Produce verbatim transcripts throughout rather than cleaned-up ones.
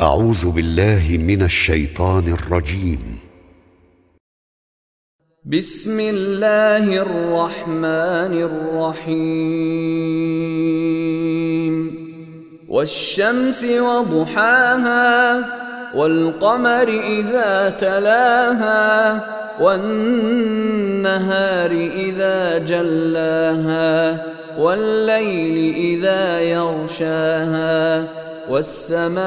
أعوذ بالله من الشيطان الرجيم. بسم الله الرحمن الرحيم. والشمس وضحاها والقمر إذا تلاها والنهار إذا جلاها والليل إذا يغشاها والسماء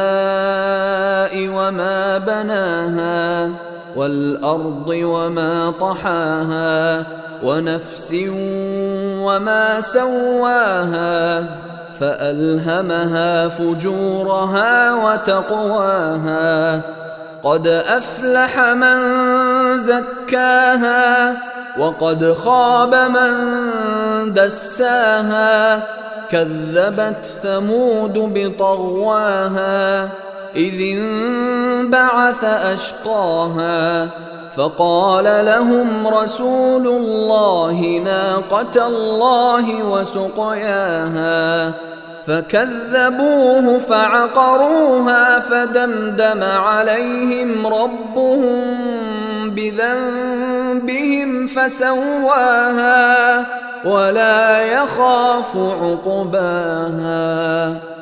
وما بناها والأرض وما طحاها ونفس وما سواها فألهمها فجورها وتقواها. قد أفلح من زكاها وقد خاب من دساها. كذبت ثمود بطغواها إذ انبعث أشقاها فقال لهم رسول الله ناقة الله وسقياها فكذبوه فعقروها فدمدم عليهم ربهم بذنبهم فسواها ولا يخاف عقباها.